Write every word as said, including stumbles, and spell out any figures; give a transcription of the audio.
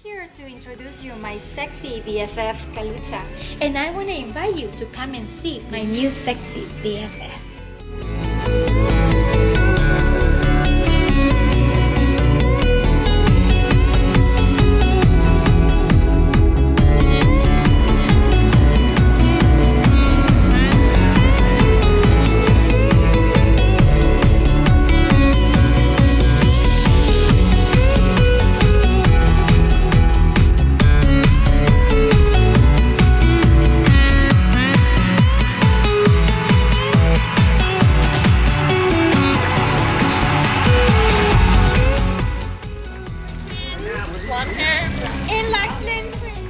here to introduce you my sexy B F F, Kalucha, and I want to invite you to come and see my new sexy B F F. One hand in like